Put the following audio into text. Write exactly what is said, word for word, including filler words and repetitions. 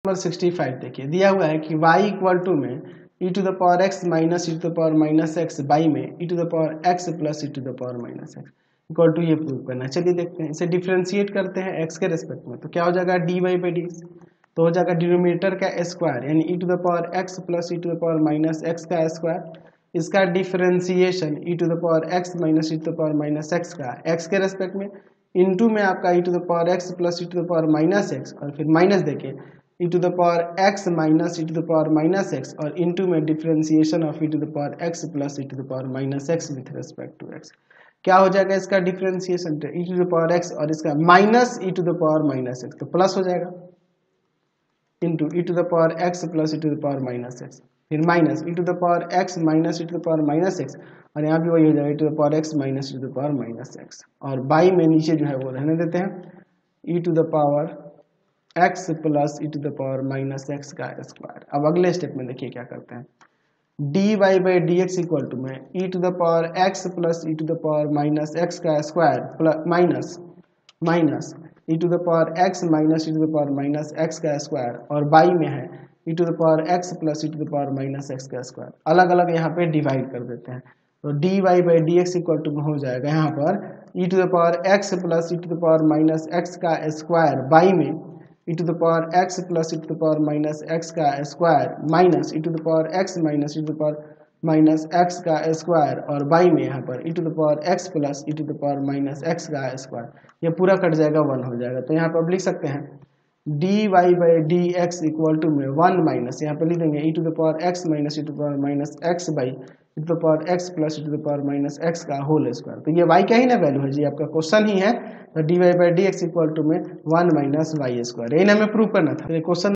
Number sixty five देखिए, दिया हुआ है कि y इक्वल टू में e to the power x minus e to the power minus x by में e to the power x plus e to the power minus x equal to ये prove करना है। चलिए देखते हैं, इसे differentiate करते हैं एक्स के रेस्पेक्ट में, तो क्या हो जाएगा डी वाई बाई डी, तो हो जाएगा डिनोमिनेटर का स्क्वायर यानी e to the power x plus e to the power minus x का स्क्वायर, इसका differentiation e to the power x minus e to the power minus x का x के respect में, इनटू में आपका e to the power x plus e to the power minus x और फिर minus देखिए e to the power x minus e to the power minus x और into में differentiation of e to the power x plus e to the power minus x with respect to x. क्या हो जाएगा इसका differentiation, e to the power x और इसका minus e to the power minus x, तो plus हो जाएगा into e to the power x plus e to the power minus x, फिर minus e to the power x minus e to the power minus x और यहाँ भी वही हो जाएगा e to the power x minus e to the power minus x और by में नीचे जो है वो रहने देते हैं e to the power x plus e to the power minus x का स्क्वायर। अब अगले स्टेप में देखिए क्या करते हैं, d y by d x equal to में e to the power x plus e to the power minus x का square plus minus minus e to the power x minus e to the power minus x का square और by में है e to the power x plus e to the power minus x का square. अलग अलग यहाँ पे divide कर देते हैं, तो d y by d x equal to हो जाएगा यहाँ पर e to the power x plus e to the power minus x का स्क्वायर बाई में e to the power x plus e to the power minus x का square minus e to the power x minus e to the power minus x का square और by में यहाँ पर e to the power x plus e to the power minus x का square, ये पूरा cut जाएगा वन हो जाएगा। तो यहाँ पर आप लिख सकते हैं d y by d x equal to में वन माइनस यहाँ पर लिख देंगे e to the power x minus e to the power minus x by e to the power x plus e to the power minus x का whole square. तो ये Y क्या ही ना वैल्यू है जी, आपका क्वेश्चन ही है, तो d y by d x equal to में वन माइनस वाई स्क्वायर, यही ना हमें प्रूव करना था। तो क्वेश्चन